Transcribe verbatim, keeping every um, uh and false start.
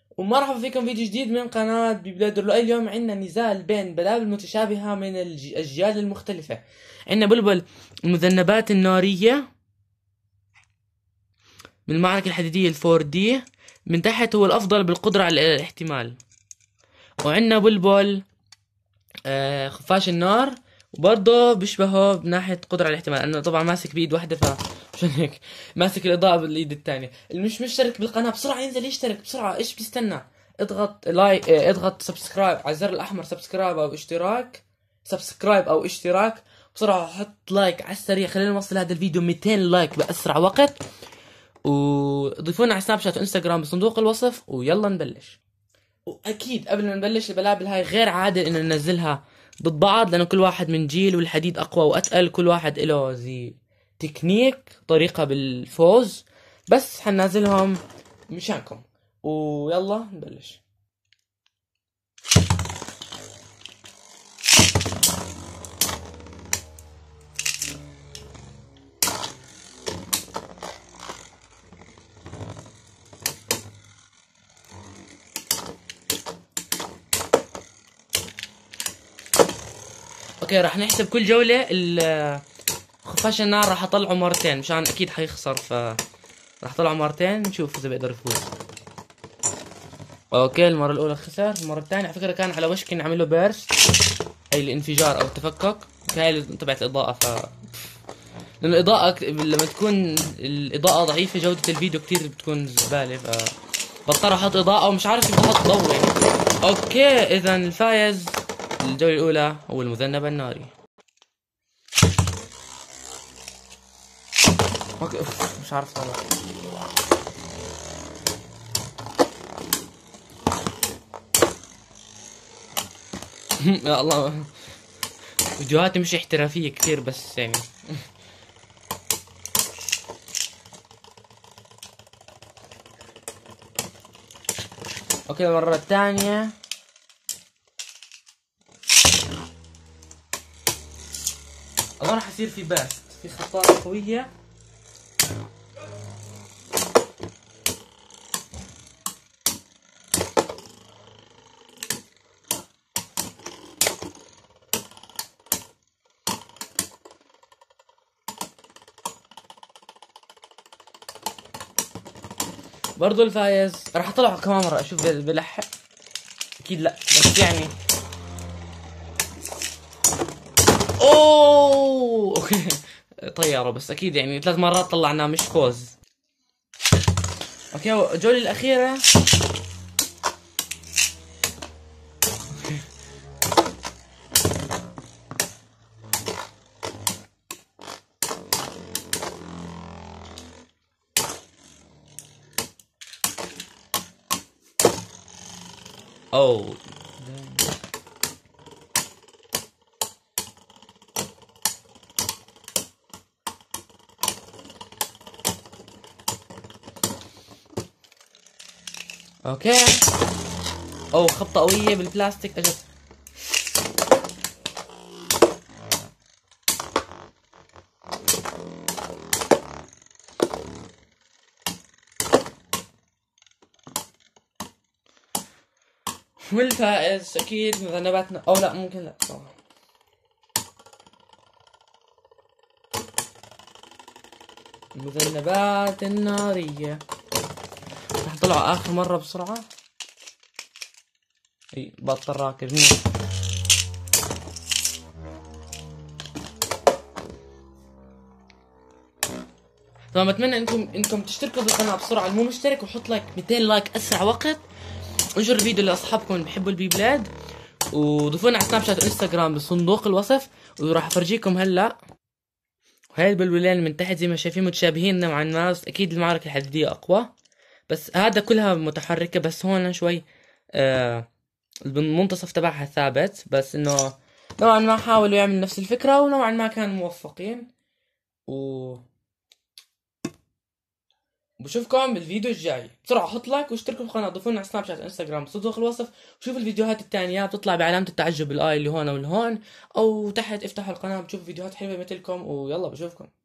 ومرحبا فيكم فيديو جديد من قناة ببلاد الرؤى. اليوم عندنا نزال بين بلابل متشابهة من الأجيال المختلفة. عندنا بلبل المذنبات النارية من المعركة الحديدية الفور دي، من تحت هو الأفضل بالقدرة على الاحتمال. وعندنا بلبل آه خفاش النار، وبرضه بيشبهه بناحية قدرة على الاحتمال، أنه طبعا ماسك بإيد واحدة فمشان هيك ماسك الإضاءة بالإيد الثانية. اللي مش مشترك بالقناة بسرعة ينزل يشترك بسرعة. إيش بتستنى؟ اضغط لايك، اه اضغط سبسكرايب على الزر الأحمر، سبسكرايب أو اشتراك، سبسكرايب أو اشتراك بسرعة. حط لايك على السريع، خلينا نوصل هذا الفيديو مئتين لايك بأسرع وقت. وضيفونا على سناب شات وانستغرام بصندوق الوصف، ويلا نبلش. واكيد قبل ما نبلش البلابل هاي غير عادل انه ننزلها ضد بعض، لانه كل واحد من جيل والحديد اقوى واتقل، كل واحد له زي تكنيك طريقة بالفوز، بس حننزلهم مشانكم. ويلا نبلش. اوكي، راح نحسب كل جولة خفاش النار راح اطلعه مرتين، مشان اكيد حيخسر، ف راح اطلعه مرتين نشوف اذا بيقدر يفوز. اوكي، المرة الاولى خسر، المرة الثانية على فكرة كان على وشك اني اعمل له بيرست، اي الانفجار او التفكك. هاي تبعت الاضاءة، ف لأن الإضاءة لما تكون الإضاءة ضعيفة جودة الفيديو كتير بتكون زبالة، ف بضطر أحط إضاءة ومش عارف كيف أحط ضوء يعني. أوكي، إذا الفايز الجولة الأولى هو المذنب الناري. أوكي، مش عارف طبعا. يا الله، فيديوهاتي مش احترافية كتير، بس يعني اوكي المرة الثانية. اظن راح يصير في باست، في خطارة قوية. برضو الفايز راح اطلعه كمان مرة اشوف بلحق. اكيد لا، بس يعني اوه اوكي طيارة، بس اكيد يعني ثلاث مرات طلعناه مش فوز. اوكي الجولة الاخيرة. اوه اوكي، اوه خبطة قوية بالبلاستيك اجت. والفائز اكيد مذنباتنا، او لا ممكن لا طبعا. المذنبات النارية راح نطلعه اخر مرة بسرعة. اي بضطر راكب هنا. طبعا بتمنى انكم انكم تشتركوا بالقناة بسرعة، المو مشترك وحط لايك مئتين لايك اسرع وقت، وانشر الفيديو لاصحابكم اللي بيحبوا البيبلاد، وضيفونا على سناب شات وانستغرام بصندوق الوصف. وراح افرجيكم هلا. وهي البلبلين من تحت زي ما شايفين متشابهين نوعا ما، بس اكيد المعركة الحديدية اقوى، بس هذا كلها متحركة، بس هون شوي آه المنتصف تبعها ثابت، بس انه نوعا ما حاولوا يعملوا نفس الفكرة، ونوعا ما كانوا موفقين. و بشوفكم بالفيديو الجاي. بسرعة حط لايك واشتركوا بالقناة، ضيفونا على سناب شات انستغرام بصندوق الوصف، وشوفوا الفيديوهات التانية بتطلع بعلامة التعجب الاي اللي هون واللي هون، او تحت افتحوا القناة بتشوفوا فيديوهات حلوة مثلكم. ويلا بشوفكم.